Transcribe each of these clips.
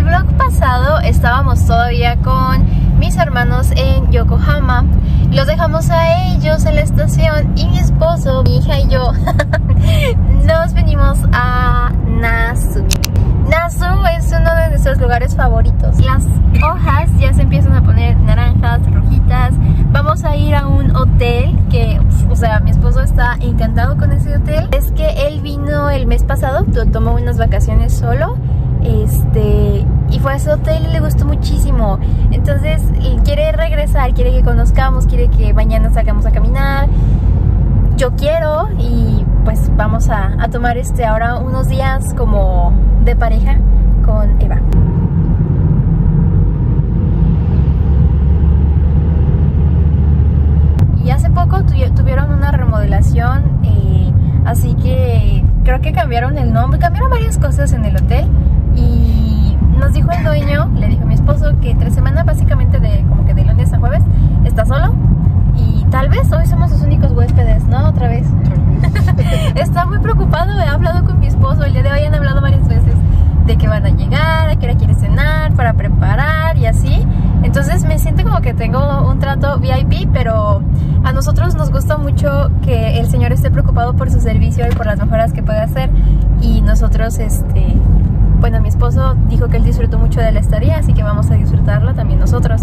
vlog pasado estábamos todavía con mis hermanos en Yokohama. Los dejamos a ellos en la estación y mi esposo, mi hija y yo nos venimos a Nasu. Nasu es uno de nuestros lugares favoritos. Las hojas ya se empiezan a poner naranjas, rojitas. Vamos a ir a un hotel que, o sea, mi esposo está encantado con ese hotel. Es que él vino el mes pasado, tomó unas vacaciones solo. Y fue a ese hotel y le gustó muchísimo. Entonces quiere regresar, quiere que conozcamos, quiere que mañana salgamos a caminar. Yo quiero y pues vamos a tomar ahora unos días como de pareja con Eva. Y hace poco tuvieron una remodelación, así que creo que cambiaron el nombre, cambiaron varias cosas en el hotel. Y nos dijo el dueño, le dijo a mi esposo que 3 semanas básicamente como que de lunes a jueves está solo. Y tal vez hoy somos los únicos huéspedes, ¿no? Otra vez. Está muy preocupado, he hablado con mi esposo, el día de hoy han hablado varias veces de que van a llegar, a qué hora quiere cenar, para preparar y así. Entonces me siento como que tengo un trato VIP, pero a nosotros nos gusta mucho que el señor esté preocupado por su servicio y por las mejoras que puede hacer. Y nosotros, bueno, mi esposo dijo que él disfrutó mucho de la estadía, así que vamos a disfrutarla también nosotros.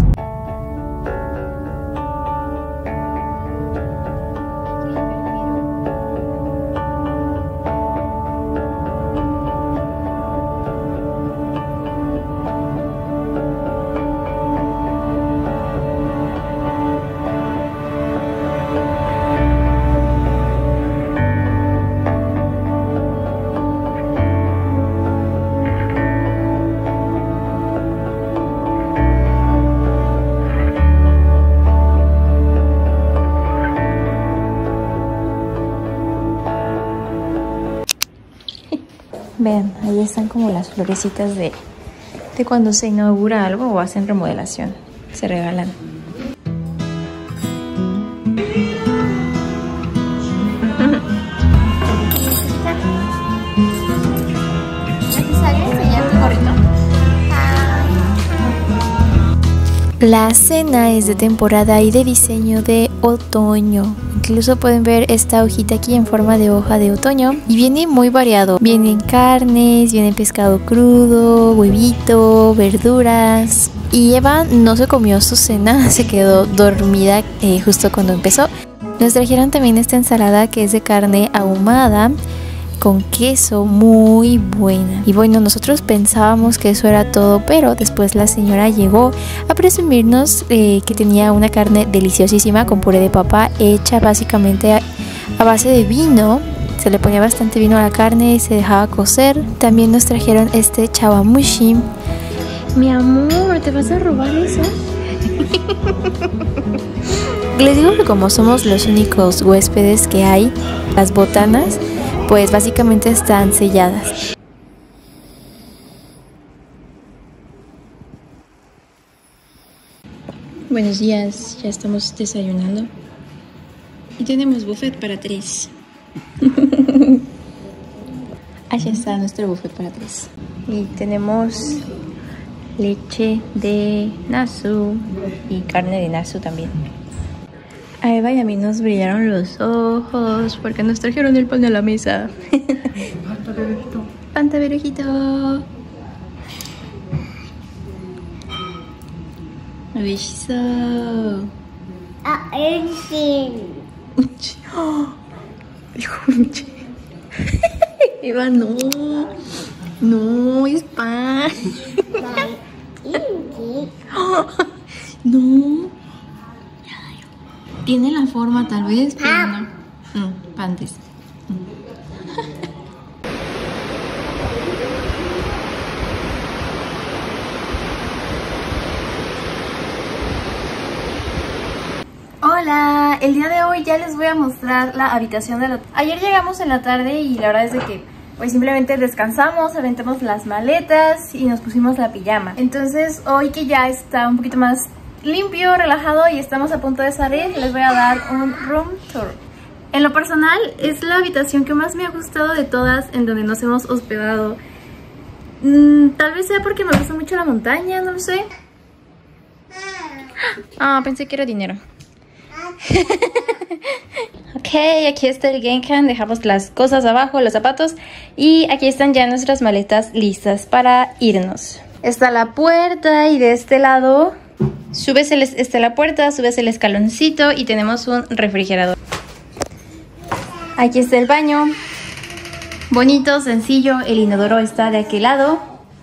Vean, ahí están como las florecitas de cuando se inaugura algo o hacen remodelación. Se regalan. ¿Necesario enseñar tu gorrito? La cena es de temporada y de diseño de otoño. Incluso pueden ver esta hojita aquí en forma de hoja de otoño. Y viene muy variado. Vienen carnes, viene pescado crudo, huevito, verduras. Y Eva no se comió su cena, se quedó dormida justo cuando empezó. Nos trajeron también esta ensalada que es de carne ahumada con queso, muy buena. Y bueno, nosotros pensábamos que eso era todo, pero después la señora llegó a presumirnos que tenía una carne deliciosísima con puré de papa hecha básicamente a base de vino. Se le ponía bastante vino a la carne y se dejaba cocer. También nos trajeron este chawamushi. Mi amor, ¿te vas a robar eso? Les digo que como somos los únicos huéspedes que hay, las botanas pues básicamente están selladas. Buenos días, ya estamos desayunando y tenemos buffet para 3. Allá está nuestro buffet para 3 y tenemos leche de Nasu y carne de Nasu también. A Eva y a mí nos brillaron los ojos porque nos trajeron el pan a la mesa. Panta verujito. Oishi-so. Eva, no. No, es pan. No. Tiene la forma tal vez, pero no. Pantes. Hola, el día de hoy ya les voy a mostrar la habitación del hotel. Ayer llegamos en la tarde y la verdad es de que pues simplemente descansamos, aventamos las maletas y nos pusimos la pijama. Entonces hoy que ya está un poquito más limpio, relajado y estamos a punto de salir, les voy a dar un room tour. En lo personal es la habitación que más me ha gustado de todas en donde nos hemos hospedado. Tal vez sea porque me gusta mucho la montaña, no lo sé. Ah, pensé que era dinero. Ok, aquí está el Genkan. Dejamos las cosas abajo, los zapatos. Y aquí están ya nuestras maletas listas para irnos. Está la puerta y de este lado está la puerta, subes el escaloncito y tenemos un refrigerador. Aquí está el baño. Bonito, sencillo. El inodoro está de aquel lado.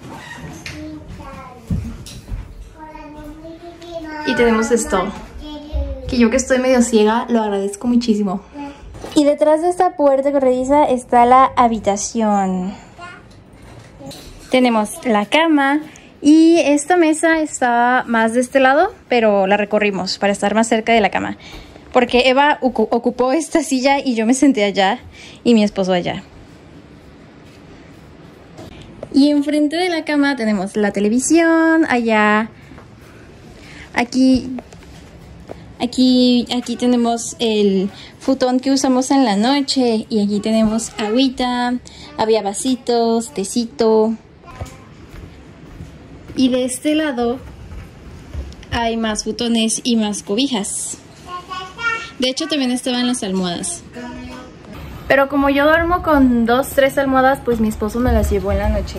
Y tenemos esto. Que yo que estoy medio ciega, lo agradezco muchísimo. Y detrás de esta puerta corrediza está la habitación. Tenemos la cama. Y esta mesa está más de este lado, pero la recorrimos para estar más cerca de la cama. Porque Eva ocupó esta silla y yo me senté allá y mi esposo allá. Y enfrente de la cama tenemos la televisión, allá, aquí tenemos el futón que usamos en la noche y aquí tenemos agüita, había vasitos, tecito. Y de este lado hay más futones y más cobijas. De hecho también estaban las almohadas. Pero como yo duermo con 2, 3 almohadas, pues mi esposo me las llevó en la noche.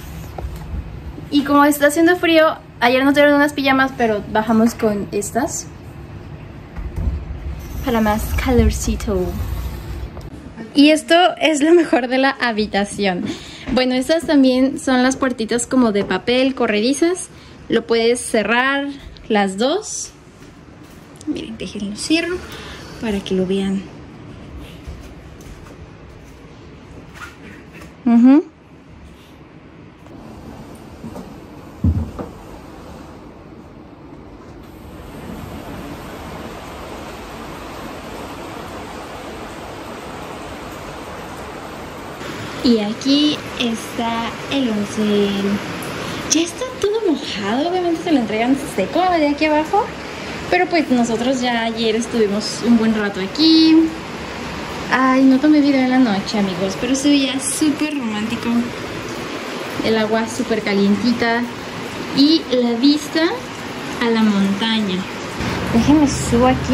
Y como está haciendo frío, ayer nos dieron unas pijamas, pero bajamos con estas. Para más calorcito. Y esto es lo mejor de la habitación. Bueno, estas también son las puertitas como de papel corredizas. Lo puedes cerrar las dos. Miren, déjenlo cierro para que lo vean. Y aquí está el oncel. Ya está todo mojado, obviamente se lo entregan seco de aquí abajo. Pero pues nosotros ya ayer estuvimos un buen rato aquí. Ay, no tomé video en la noche, amigos, pero se veía súper romántico. El agua súper calientita y la vista a la montaña. Déjenme subo aquí.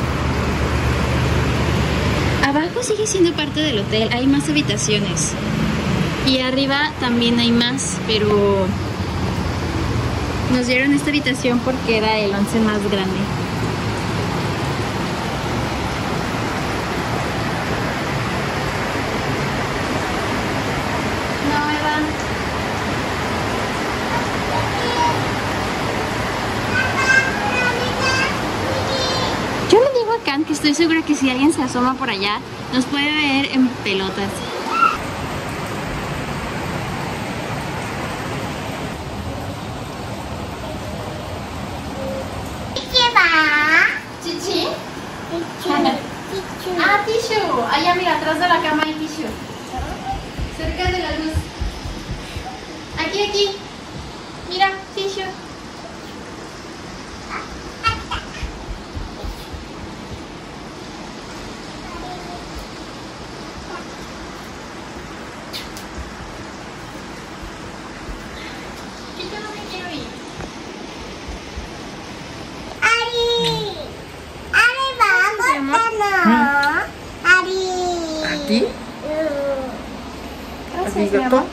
Abajo sigue siendo parte del hotel, hay más habitaciones. Y arriba también hay más, pero nos dieron esta habitación porque era el onsen más grande. No, Eva. Yo le digo a Kant que estoy segura que si alguien se asoma por allá, nos puede ver en pelotas. ¿Chichi? Ah, tissue. Allá mira, atrás de la cama hay tissue. Cerca de la luz. Aquí. Mira, tissue. Yo no me quiero ir. ¿A ti? Gracias, mi amor.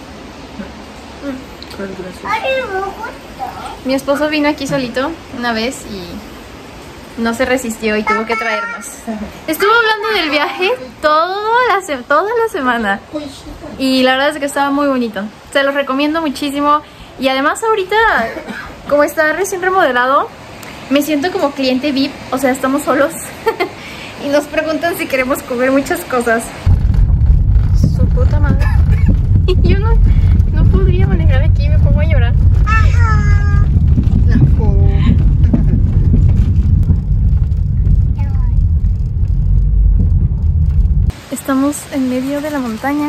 Mi esposo vino aquí solito una vez y no se resistió y tuvo que traernos. Estuvo hablando del viaje toda la semana y la verdad es que estaba muy bonito. Se los recomiendo muchísimo y además ahorita, como está recién remodelado, me siento como cliente VIP, o sea, estamos solos y nos preguntan si queremos comer muchas cosas. Su puta madre. Yo no podría manejar aquí, me pongo a llorar. Estamos en medio de la montaña.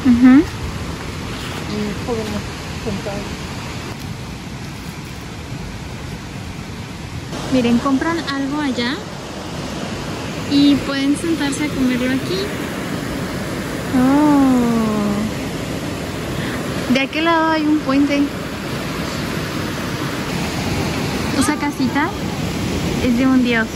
Y podemos comprar. Miren, compran algo allá y pueden sentarse a comerlo aquí. Oh. De aquel lado hay un puente. Esa casita es de un dios.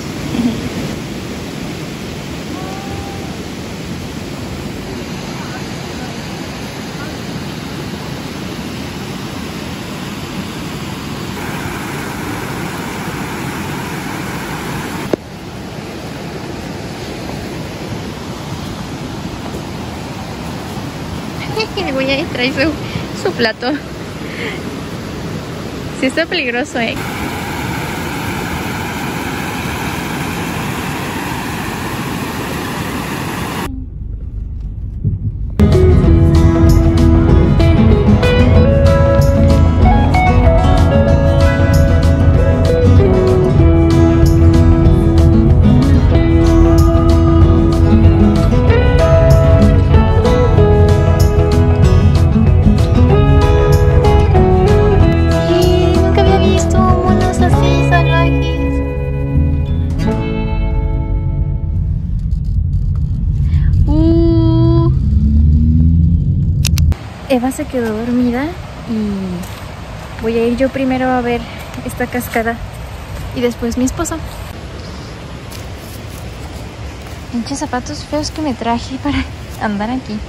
Voy a traer su plato. Sí está peligroso, Eva se quedó dormida y voy a ir yo primero a ver esta cascada y después mi esposo. Pinches zapatos feos que me traje para andar aquí.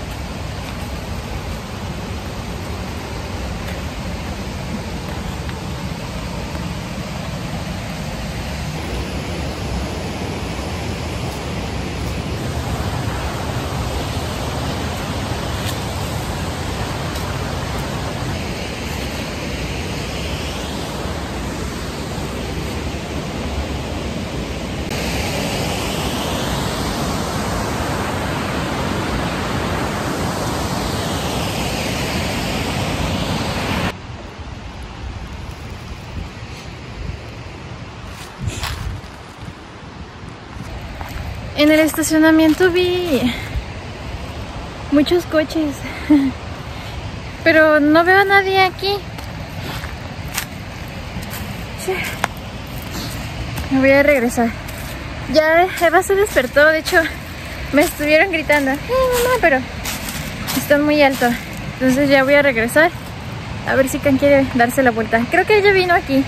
En el estacionamiento vi muchos coches, pero no veo a nadie aquí. Me voy a regresar. Ya Eva se despertó, de hecho me estuvieron gritando, mamá, pero está muy alto. Entonces ya voy a regresar a ver si Can quiere darse la vuelta. Creo que ella vino aquí.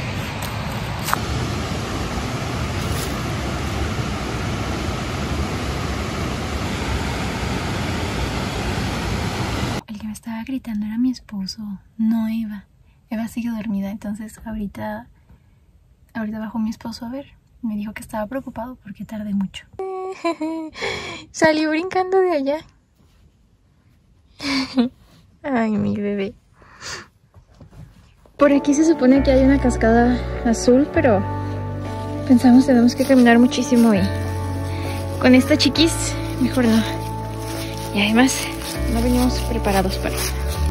Estaba gritando era mi esposo, no Eva. Eva sigue dormida, entonces ahorita bajó mi esposo a ver. Me dijo que estaba preocupado porque tardé mucho. Salió brincando de allá. Ay, mi bebé. Por aquí se supone que hay una cascada azul, pero pensamos tenemos que caminar muchísimo y con esta chiquis mejor no. Y además no venimos preparados para eso.